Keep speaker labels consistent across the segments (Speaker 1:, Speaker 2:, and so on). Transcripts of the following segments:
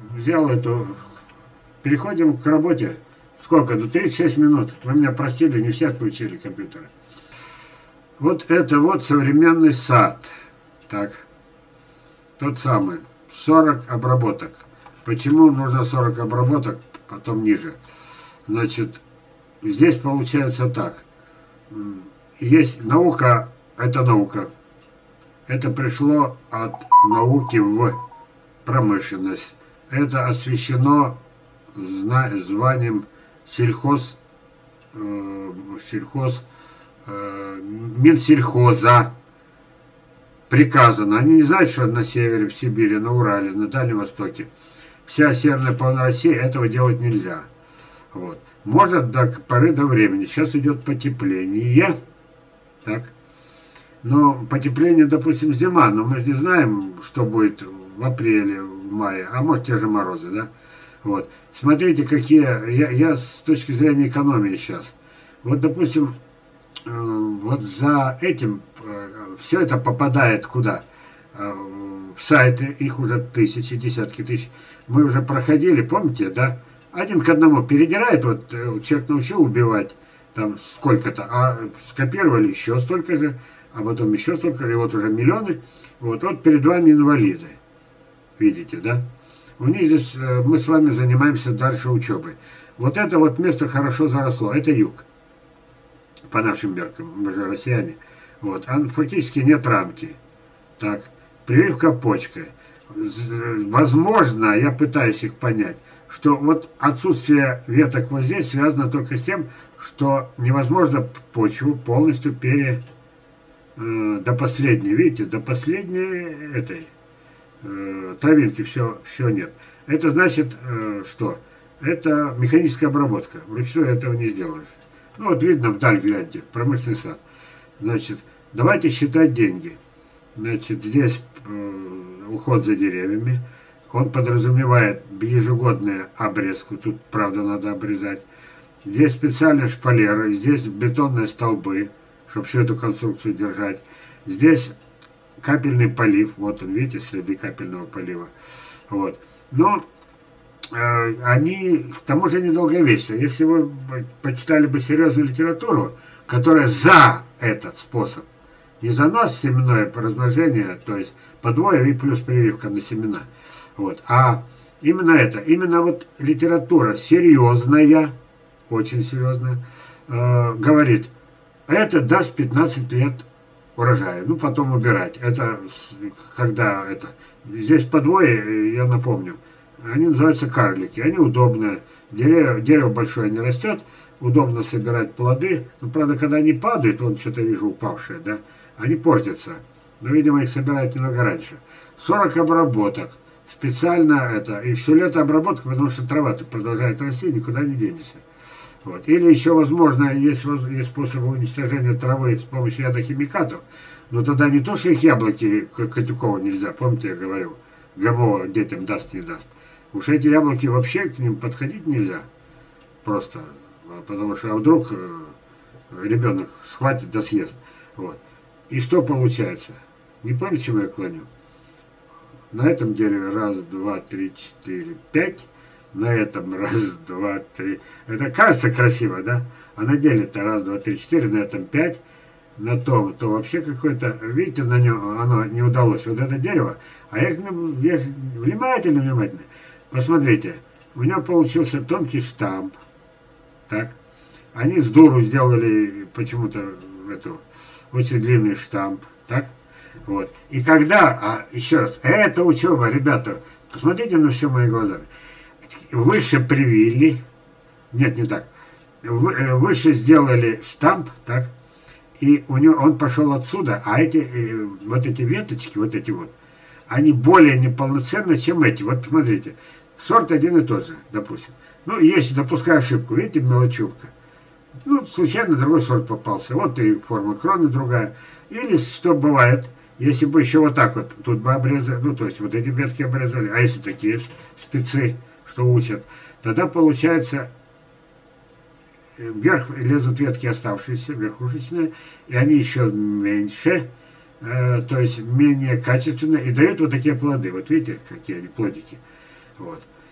Speaker 1: взял эту... Переходим к работе. Сколько? До 36 минут. Вы меня простили, не все отключили компьютеры. Вот это вот современный сад. Так. Тот самый. 40 обработок. Почему нужно 40 обработок? Потом ниже. Значит, здесь получается так. Есть наука, это наука. Это пришло от науки в промышленность. Это освещено званием Минсельхоза. Приказано. Они не знают, что на севере, в Сибири, на Урале, на Дальнем Востоке. Вся северная половина России этого делать нельзя. Вот. Может до поры до времени. Сейчас идет потепление. Так. Но потепление, допустим, зима. Но мы же не знаем, что будет в апреле, в мае. А может, те же морозы, да? Вот. Смотрите, какие... Я с точки зрения экономии сейчас. Вот, допустим, вот за этим все это попадает куда? В сайты, их уже тысячи, десятки тысяч. Мы уже проходили, помните, да? Один к одному передирает, вот человек научил убивать там сколько-то, а скопировали еще столько же, а потом еще столько, и вот уже миллионы. Вот перед вами инвалиды. Видите, да? У них здесь, мы с вами занимаемся дальше учебой. Вот это вот место хорошо заросло, это юг. По нашим меркам, мы же россияне. Вот, а фактически нет ранки. Так, прививка почкой. Возможно, я пытаюсь их понять, что вот отсутствие веток вот здесь связано только с тем, что невозможно почву полностью до последней, видите, до последней этой травинки все нет. Это значит, что? Это механическая обработка. Вручную этого не сделаешь. Ну вот видно, вдаль гляньте, промышленный сад. Значит, давайте считать деньги. Значит, здесь уход за деревьями. Он подразумевает ежегодную обрезку. Тут, правда, надо обрезать. Здесь специальные шпалеры. Здесь бетонные столбы, чтобы всю эту конструкцию держать. Здесь капельный полив. Вот он, видите, следы капельного полива. Вот. Но они, к тому же, недолговечны. Если вы почитали бы серьезную литературу, которая за этот способ, не занос семенное размножение, то есть подвоев и плюс прививка на семена, вот, а именно это, именно вот литература серьезная, очень серьезная, говорит, это даст 15 лет урожая, ну потом убирать. Это когда это, здесь подвои, я напомню, они называются карлики, они удобные, дерево большое не растет, удобно собирать плоды, но правда, когда они падают, вон что-то вижу упавшие, да, они портятся, но, видимо, их собирают немного раньше. 40 обработок, специально это, и все лето обработка, потому что трава-то продолжает расти, никуда не денешься. Вот. Или еще, возможно, есть способы уничтожения травы с помощью ядохимикатов, но тогда не то, что их яблоки Катюкова нельзя, помните, я говорил, ГМО детям даст, не даст. Уж эти яблоки вообще к ним подходить нельзя. Просто. Потому что вдруг ребенок схватит да съест. Вот. И что получается? Не помните, чему я клоню? На этом дереве раз, два, три, четыре, пять. На этом раз, два, три. Это кажется красиво, да? А на деле-то раз, два, три, четыре. На этом пять. На том, то вообще какое-то... Видите, на нем оно не удалось. Вот это дерево. А я внимательно. Посмотрите. У него получился тонкий штамп. Так. Они с дуру сделали почему-то эту очень длинный штамп. Так. Вот. И когда, еще раз, это учеба, ребята, посмотрите на все мои глаза. Выше привили. Нет, не так. Выше сделали штамп, так. И у него, он пошел отсюда, а вот эти веточки, вот эти вот, они более неполноценны, чем эти. Вот посмотрите. Сорт один и тот же, допустим. Ну, если допускаю ошибку, видите, мелочевка. Ну, случайно другой сорт попался. Вот и форма кроны другая. Или что бывает, если бы еще вот так вот, тут бы обрезали, ну, то есть вот эти ветки обрезали, а если такие спецы, что учат, тогда получается, вверх лезут ветки оставшиеся, верхушечные, и они еще меньше, то есть менее качественные, и дают вот такие плоды. Вот видите, какие они плодики. Вот.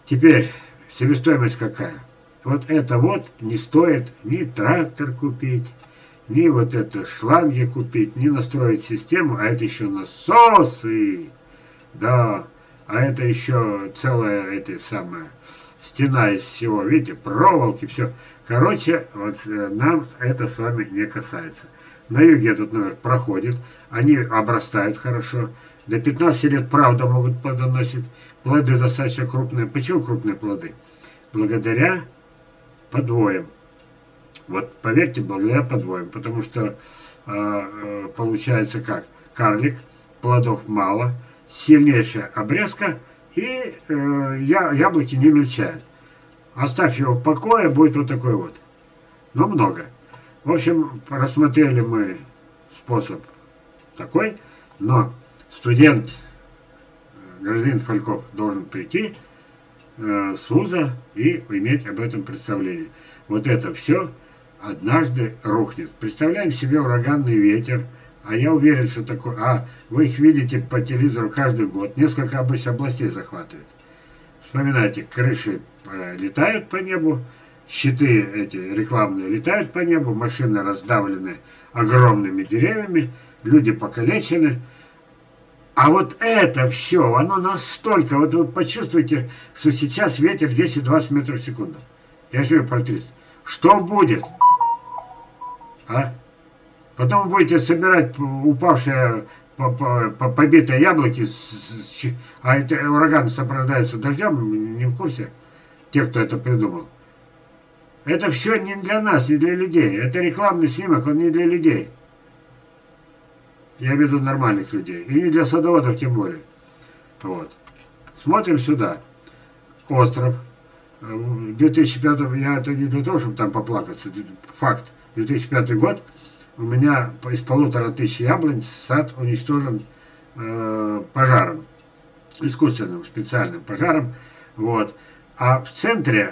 Speaker 1: Теперь себестоимость какая? Вот это вот не стоит ни трактор купить, ни вот это шланги купить, ни настроить систему, а это еще насосы, да, а это еще целая эта самая стена из всего, видите, проволоки, все. Короче, вот нам это с вами не касается. На юге этот номер проходит, они обрастают хорошо, до 15 лет правда могут плодоносить, плоды достаточно крупные. Почему крупные плоды? Благодаря подвоям. Вот поверьте, благодаря подвоям, потому что получается как? Карлик, плодов мало, сильнейшая обрезка, и яблоки не мельчают. Оставь его в покое, будет вот такой вот. Но много. В общем, рассмотрели мы способ такой, но студент, гражданин Фальков, должен прийти с вуза и иметь об этом представление. Вот это все однажды рухнет. Представляем себе ураганный ветер, а я уверен, что такое... вы их видите по телевизору каждый год. Несколько обычно областей захватывают. Вспоминайте, крыши летают по небу, щиты эти рекламные летают по небу, машины раздавлены огромными деревьями, люди покалечены. А вот это все, оно настолько... Вот вы почувствуете, что сейчас ветер 10-20 метров в секунду. Я себе про 30. Что будет? Потом будете собирать упавшие, побитые яблоки, а это ураган сопровождается дождем, не в курсе, те, кто это придумал. Это все не для нас, не для людей. Это рекламный снимок, он не для людей. Я имею в виду нормальных людей. И не для садоводов тем более. Вот. Смотрим сюда. Остров. В 2005, я это не для того, чтобы там поплакаться. Факт. 2005 год. У меня из 1500 яблонь сад уничтожен пожаром. Искусственным, специальным пожаром. Вот. А в центре,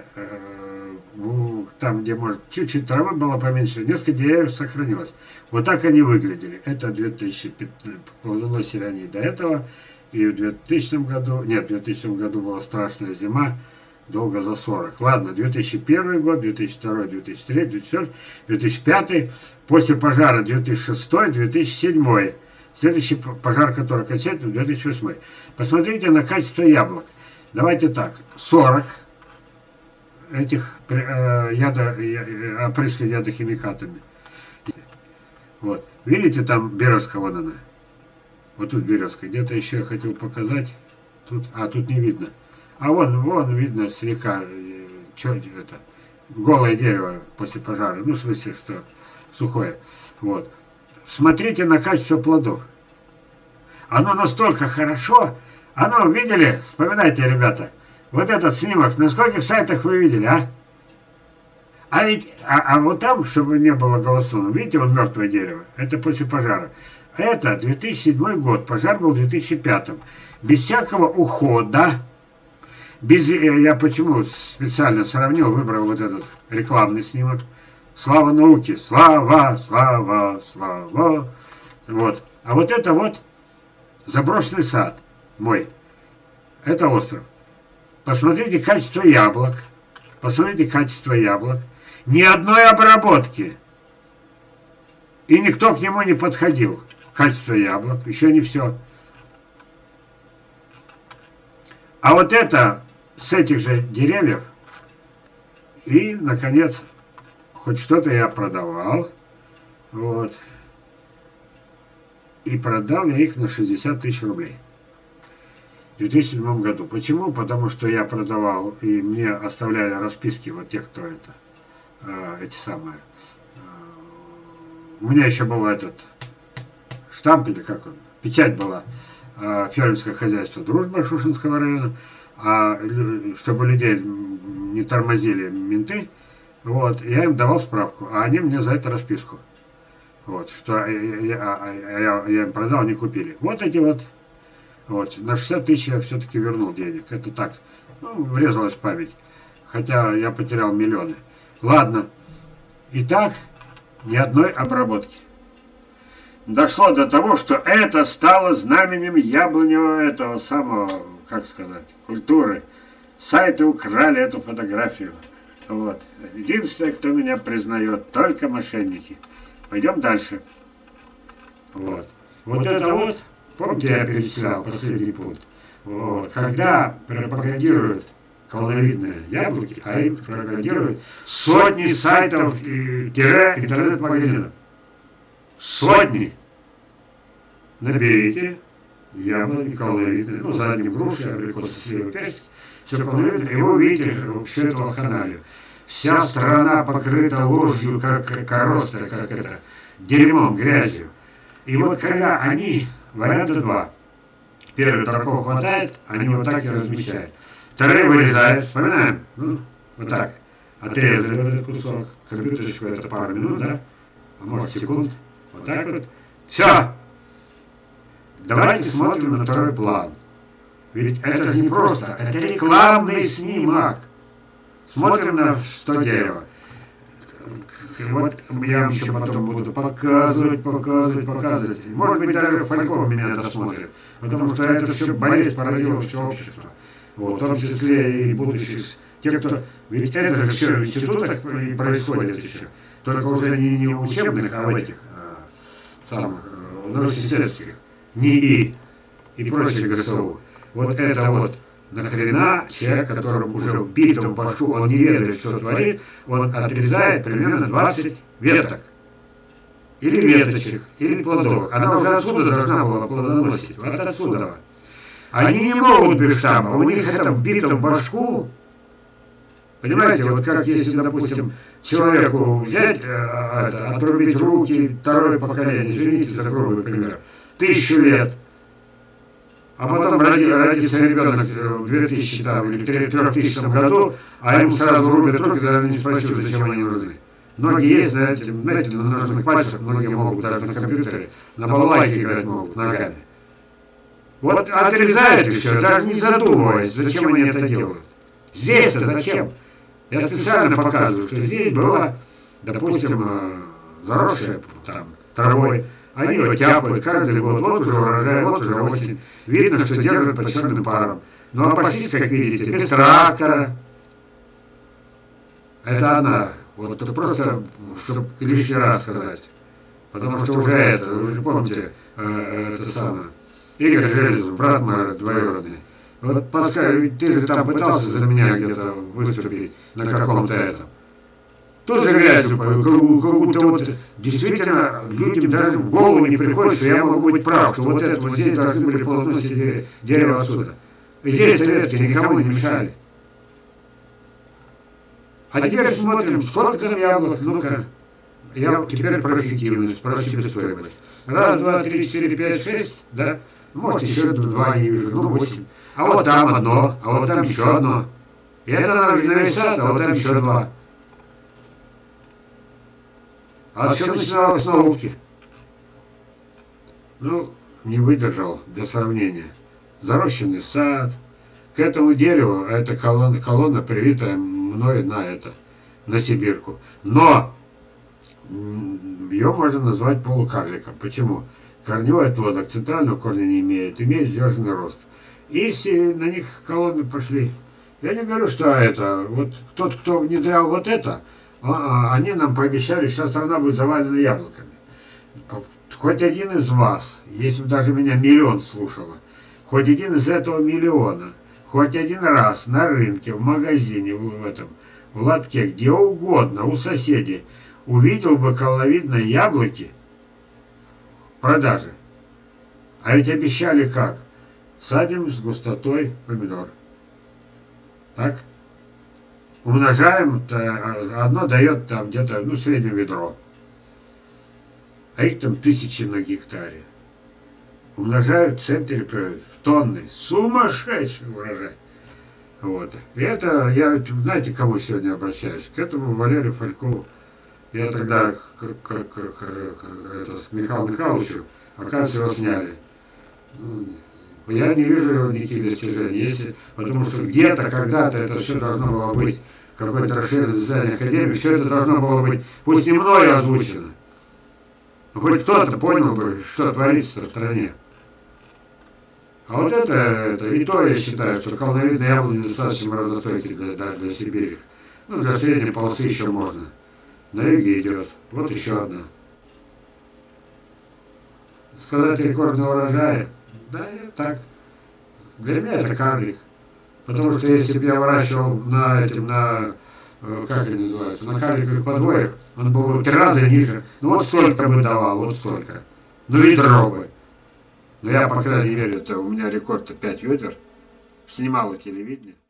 Speaker 1: там, где, может, чуть-чуть травы было поменьше, несколько деревьев сохранилось. Вот так они выглядели. Это 2005, плодоносили они до этого. И в 2000 году, нет, в 2000 году была страшная зима, долго за 40. Ладно, 2001 год, 2002, 2003, 2004, 2005, после пожара 2006, 2007. Следующий пожар, который окончательный, 2008. Посмотрите на качество яблок. Давайте так, 40 этих опрысков ядохимикатами. Вот. Видите, там березка, вон она. Вот тут березка. Где-то еще я хотел показать. Тут, тут не видно. А вон видно слегка, это, голое дерево после пожара. Ну, в смысле, что сухое. Вот. Смотрите на качество плодов. Оно настолько хорошо. Оно, видели? Вспоминайте, ребята. Вот этот снимок. На скольких сайтах вы видели, а? А ведь, вот там, чтобы не было голосов, видите, вот мертвое дерево. Это после пожара. Это 2007 год. Пожар был в 2005. Без всякого ухода. Я почему специально сравнил, выбрал вот этот рекламный снимок. Слава науке! Слава, слава, слава! Вот. А вот это вот заброшенный сад мой. Это остров. Посмотрите качество яблок. Посмотрите качество яблок. Ни одной обработки. И никто к нему не подходил. Качество яблок. Еще не все. А вот это с этих же деревьев. И, наконец, хоть что-то я продавал. Вот. И продал я их на 60 тысяч рублей. В 2007 году. Почему? Потому что я продавал, и мне оставляли расписки вот те, кто это, эти самые. У меня еще был этот штамп, или как он, печать была, фермерское хозяйство «Дружба» Шушинского района, чтобы людей не тормозили менты, вот, я им давал справку, а они мне за это расписку. Вот, что я им продал, они купили. Вот эти вот. Вот, на 60 тысяч я все-таки вернул денег. Это так, ну, врезалась в память. Хотя я потерял миллионы. Ладно. Итак, ни одной обработки. Дошло до того, что это стало знаменем яблоневого этого самого, как сказать, культуры. сайты украли эту фотографию. Вот. Единственное, кто меня признает, только мошенники. Пойдем дальше. Вот. Вот это вот, помните, я перечислял последний пункт. Вот. Когда пропагандируют колоновидные яблоки, а им пропагандируют сотни сайтов интернет-магазинов. Сотни. Наберите яблоки колоновидные, ну, задним груши, абрикосы, сливы, персики. Все колоновидное, и вы увидите всю эту вакханалию. Вся страна покрыта ложью, как короста, как это, дерьмом, грязью. И вот когда они, варианта два, первый дураков хватает, они вот так и размещают. Вторые вырезают, вспоминаем, ну, вот так, отрезали вот этот кусок, компьютерочку, это пару минут, да, а может секунд, вот так вот. Все. Давайте смотрим на второй план. Ведь это же не просто, это рекламный снимок. Смотрим на 100 дерева. Вот я вам еще потом буду показывать. Может быть, даже Фальков меня досмотрит. Потому что это все болезнь поразила все общество. Вот, в том числе и будущих, те, кто... Ведь это же все в институтах происходит еще. Только уже не в учебных, а в этих самых университетских. НИИ и прочие ГСУ. Вот это вот нахрена человек, которому уже вбитым башку, он не ведает, что творит, он отрезает примерно 20 веток. Или веточек, или плодовых. Она уже отсюда должна была плодоносить. Вот отсюда. Они не могут без штампа. У них это вбито в башку. Понимаете, вот как если, допустим, человеку взять, отрубить руки, второе поколение, извините за грубый пример, 1000 лет, а потом родится ребенок в 2000 там, или 3000 году, а ему сразу рубят руки, даже не спросив, зачем они нужны. Многие есть, знаете, на ножных пальцах, многие могут даже на компьютере, на балалайке играть могут, ногами. Вот отрезают и все, даже не задумываясь, зачем они это делают. Здесь-то зачем? Я специально показываю, что здесь было, допустим, заросшее там травой. Они его тяпают каждый год, вот уже урожай, вот уже осень. Видно, что держат под черным паром. Ну а пасись, как видите, без трактора. Это она. Вот это просто, чтобы лишний раз сказать. Потому что уже помните, это самое. Игорь Железов, брат мой двоюродный. Вот подскажи, ты же там пытался за меня где-то выступить на каком-то этом. Тоже грязью, как будто вот действительно людям даже в голову не приходит, что я могу быть прав, что вот это вот здесь должны были плодоносить дерево отсюда. И здесь ветки никому не мешали. А теперь смотрим, сколько там яблок, ну-ка. Я теперь про эффективность, про себестоимость. Раз, два, три, четыре, пять, шесть, да? Может, еще два не вижу, ну 8. А вот там одно, а вот там еще одно. И это нависает, а вот там еще два. А все начиналось с науки. Ну, не выдержал для сравнения. Зарощенный сад. К этому дереву, эта колонна привитая мной на сибирку. Но ее можно назвать полукарликом. Почему? Корневой отводок центрального корня не имеет сдержанный рост. И все на них колонны пошли. Я не говорю, что это. Вот тот, кто внедрял вот это, они нам пообещали, что страна будет завалена яблоками. Хоть один из вас, если бы даже меня миллион слушало, хоть один из этого миллиона, хоть один раз на рынке, в магазине, в лотке, где угодно, у соседей, увидел бы колоновидные яблоки в продаже. А ведь обещали как? Садим с густотой помидор. Так? Умножаем, одно дает там где-то, ну, среднее ведро. А их там 1000 на гектаре. Умножают в центре в тонны. Сумасшедший урожай. Вот. И это, я, знаете, к кому сегодня обращаюсь? К этому Валерию Фалькову. Я тогда к Михаилу Михайловичу, оказывается, его сняли. Я не вижу никаких достижений, потому что где-то, когда-то это все должно было быть, какое-то расширенное заседание Академии, все это должно было быть, пусть не мною озвучено, но хоть кто-то понял бы, что творится в стране. А вот это и то я считаю, что колоновидные яблони достаточно морозостойкие для Сибири. Ну, для средней полосы еще можно. На юге идет. Вот еще одна. Сказать рекордный урожай? Да, так. Для меня это карлик. Потому что если бы я выращивал как они называются, на карликовых подвоях, он был бы в 3 раза ниже. Ну вот столько бы давал, вот столько. Ну ведро бы. Но я, по крайней мере, у меня рекорд 5 ведер. Снимало телевидение.